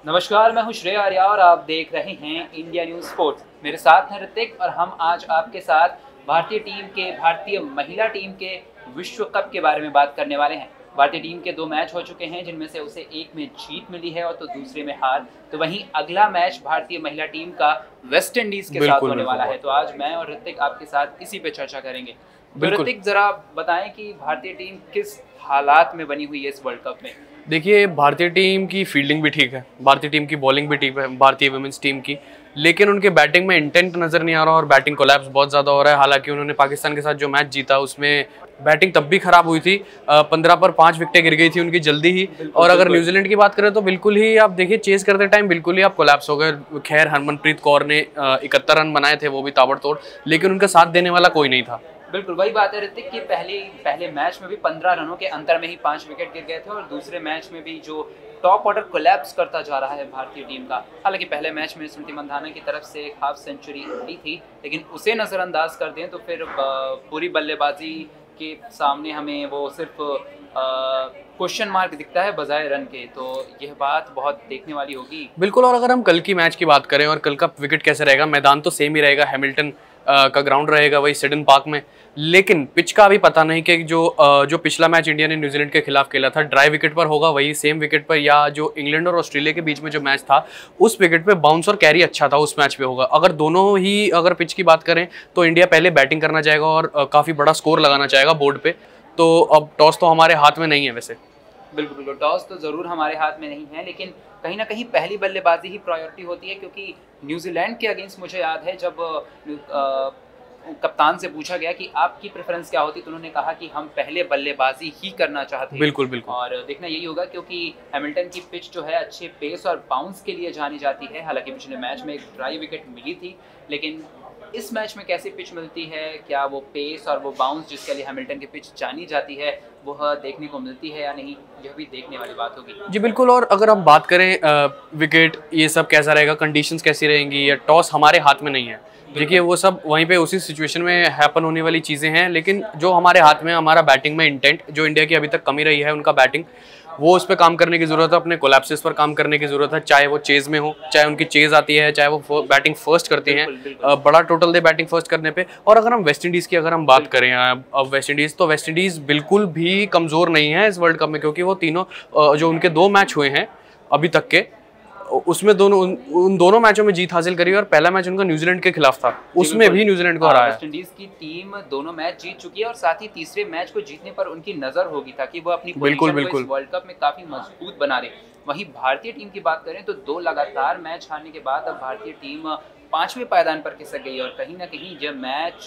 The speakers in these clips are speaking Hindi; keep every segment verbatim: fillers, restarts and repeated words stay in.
नमस्कार, मैं हूं श्रेय आर्या और आप देख रहे हैं इंडिया न्यूज़ स्पोर्ट्स। मेरे साथ हैं ऋतिक और हम आज आपके साथ भारतीय टीम के भारतीय महिला टीम के विश्व कप के बारे में बात करने वाले हैं। भारतीय टीम के दो मैच हो चुके हैं, जिनमें से उसे एक में जीत मिली है और तो दूसरे में हार। तो वहीं अगला मैच भारतीय महिला टीम का वेस्ट इंडीज के साथ होने वाला है। तो आज मैं और ऋतिक आपके साथ इसी पे चर्चा करेंगे। तो ऋतिक, जरा बताएं कि भारतीय टीम किस हालात में बनी हुई है इस वर्ल्ड कप में। देखिए, भारतीय टीम की फील्डिंग भी ठीक है, भारतीय टीम की बॉलिंग भी ठीक है, भारतीय वुमेन्स टीम की, लेकिन उनके बैटिंग में इंटेंट नज़र नहीं आ रहा और बैटिंग कोलैप्स बहुत ज़्यादा हो रहा है। हालांकि उन्होंने पाकिस्तान के साथ जो मैच जीता उसमें बैटिंग तब भी खराब हुई थी, पंद्रह पर पाँच विकेटें गिर गई थी उनकी जल्दी ही। और अगर न्यूजीलैंड की बात करें तो बिल्कुल ही आप देखिए, चेस करते टाइम बिल्कुल ही आप कोलैप्स हो गए। खैर, हरमनप्रीत कौर ने इकहत्तर रन बनाए थे, वो भी ताबड़तोड़, लेकिन उनका साथ देने वाला कोई नहीं था। बिल्कुल वही बात है ऋतिक कि पहले पहले मैच में भी पंद्रह रनों के अंतर में ही पांच विकेट गिर गए थे और दूसरे मैच में भी जो टॉप ऑर्डर कोलैप्स करता जा रहा है भारतीय टीम का। हालांकि पहले मैच में स्मृति मंधाना की तरफ से एक हाफ सेंचुरी आई थी, लेकिन उसे नज़रअंदाज कर दें तो फिर पूरी बल्लेबाजी के सामने हमें वो सिर्फ क्वेश्चन मार्क दिखता है बजाय रन के। तो यह बात बहुत देखने वाली होगी। बिल्कुल। और अगर हम कल की मैच की बात करें और कल का विकेट कैसे रहेगा, मैदान तो सेम ही रहेगा, हैमिल्टन का ग्राउंड रहेगा वही सिडन पार्क में, लेकिन पिच का अभी पता नहीं कि जो जो पिछला मैच इंडिया ने न्यूजीलैंड के खिलाफ खेला था ड्राई विकेट पर होगा वही सेम विकेट पर, या जो इंग्लैंड और ऑस्ट्रेलिया के बीच में जो मैच था उस विकेट पे बाउंस और कैरी अच्छा था उस मैच पे होगा। अगर दोनों ही अगर पिच की बात करें तो इंडिया पहले बैटिंग करना चाहेगा और काफ़ी बड़ा स्कोर लगाना चाहेगा बोर्ड पे। तो अब टॉस तो हमारे हाथ में नहीं है वैसे। बिल्कुल बिल्कुल, टॉस तो ज़रूर हमारे हाथ में नहीं है, लेकिन कहीं ना कहीं पहली बल्लेबाजी ही प्रायोरिटी होती है। क्योंकि न्यूजीलैंड के अगेंस्ट मुझे याद है जब आ, कप्तान से पूछा गया कि आपकी प्रेफरेंस क्या होती, तो उन्होंने कहा कि हम पहले बल्लेबाजी ही करना चाहते हैं। बिल्कुल बिल्कुल। और देखना यही होगा क्योंकि हैमिल्टन की पिच जो है अच्छे पेस और बाउंस के लिए जानी जाती है। हालांकि पिछले मैच में एक ड्राई विकेट मिली थी, लेकिन इस मैच में कैसी पिच मिलती है, क्या वो पेस और वो बाउंस जिसके लिए हैमिल्टन की पिच जानी जाती है वह देखने को मिलती है या नहीं, यह भी देखने वाली बात होगी। जी बिल्कुल। और अगर हम बात करें आ, विकेट ये सब कैसा रहेगा, कंडीशंस कैसी रहेंगी, या टॉस हमारे हाथ में नहीं है। देखिए, वो सब वहीं पे उसी सिचुएशन में हैपन होने वाली चीज़ें हैं, लेकिन जो हमारे हाथ में हमारा बैटिंग में इंटेंट, जो इंडिया की अभी तक कमी रही है उनका बैटिंग, वो उस पर काम करने की ज़रूरत है, अपने कोलैप्सेस पर काम करने की ज़रूरत है। चाहे वो चेज़ में हो, चाहे उनकी चेज़ आती है, चाहे वो बैटिंग फर्स्ट करते हैं, बड़ा टोटल दे बैटिंग फर्स्ट करने पे। और अगर हम वेस्ट इंडीज़ की अगर हम बात करें अब वेस्ट इंडीज़ तो वेस्ट इंडीज़ बिल्कुल भी कमज़ोर नहीं है इस वर्ल्ड कप में, क्योंकि वो तीनों जो उनके दो मैच हुए हैं अभी तक के, उसमें दोनों उन, उन दोनों मैचों में जीत हासिल करी और पहला मैच उनका न्यूजीलैंड के खिलाफ था, उसमें भी न्यूजीलैंड को हराया। वेस्ट इंडीज की टीम दोनों मैच जीत चुकी है और साथ ही तीसरे मैच को जीतने पर उनकी नजर होगी ताकि वो अपनी पोजीशन को इस वर्ल्ड कप में काफी मजबूत बना रहे। वहीं भारतीय टीम की बात करें तो दो लगातार मैच हारने के बाद अब भारतीय टीम पांचवें पायदान पर खिसक गई और कहीं ना कहीं यह मैच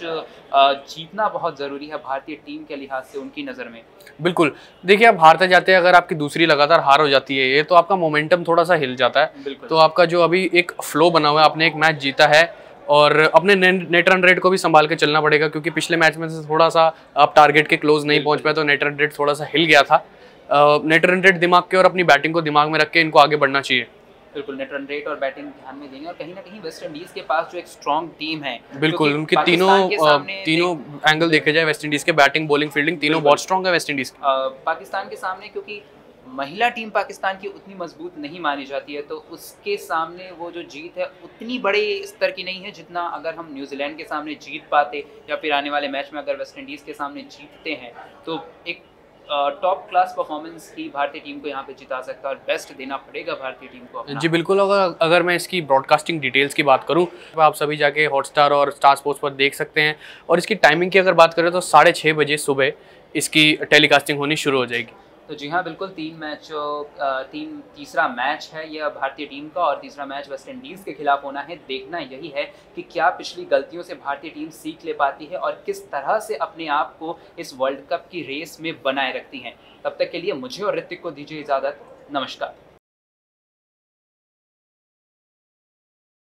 जीतना बहुत ज़रूरी है भारतीय टीम के लिहाज से उनकी नज़र में। बिल्कुल। देखिए, आप हारते जाते हैं, अगर आपकी दूसरी लगातार हार हो जाती है ये तो आपका मोमेंटम थोड़ा सा हिल जाता है। तो आपका जो अभी एक फ्लो बना हुआ है, आपने एक मैच जीता है और अपने नेट रन रेट को भी संभाल के चलना पड़ेगा, क्योंकि पिछले मैच में से थोड़ा सा आप टारगेट के क्लोज नहीं पहुंच पाए तो नेट रन रेट थोड़ा सा हिल गया था। नेट रन रेट दिमाग के और अपनी बैटिंग को दिमाग में रख के इनको आगे बढ़ना चाहिए। बिल्कुल, नेट रन रेट और बैटिंग ध्यान में देंगे और कहीं ना कहीं वेस्ट इंडीज के पास जो एक स्ट्रॉन्ग टीम है, बिल्कुल उनकी तीनों तीनों एंगल देखे जाए वेस्ट इंडीज के, बैटिंग बॉलिंग फील्डिंग तीनों बहुत स्ट्रॉन्ग है वेस्ट इंडीज पाकिस्तान के सामने। क्योंकि महिला टीम पाकिस्तान की उतनी मजबूत नहीं मानी जाती है, तो उसके सामने वो जो जीत है उतनी बड़े स्तर की नहीं है जितना अगर हम न्यूजीलैंड के सामने जीत पाते या फिर आने वाले मैच में अगर वेस्ट इंडीज के सामने जीतते हैं तो एक टॉप क्लास परफॉर्मेंस ही भारतीय टीम को यहाँ पे जिता सकता है और बेस्ट देना पड़ेगा भारतीय टीम को अपना। जी बिल्कुल। अगर अगर मैं इसकी ब्रॉडकास्टिंग डिटेल्स की बात करूँ तो आप सभी जाके हॉटस्टार और स्टार स्पोर्ट्स पर देख सकते हैं। और इसकी टाइमिंग की अगर बात करें तो साढ़े छः बजे सुबह इसकी टेलीकास्टिंग होनी शुरू हो जाएगी। तो जी हाँ, बिल्कुल तीन मैच तीन तीसरा मैच है यह भारतीय टीम का और तीसरा मैच वेस्ट इंडीज़ के खिलाफ होना है। देखना यही है कि क्या पिछली गलतियों से भारतीय टीम सीख ले पाती है और किस तरह से अपने आप को इस वर्ल्ड कप की रेस में बनाए रखती हैं। तब तक के लिए मुझे और ऋतिक को दीजिए इजाज़त। नमस्कार।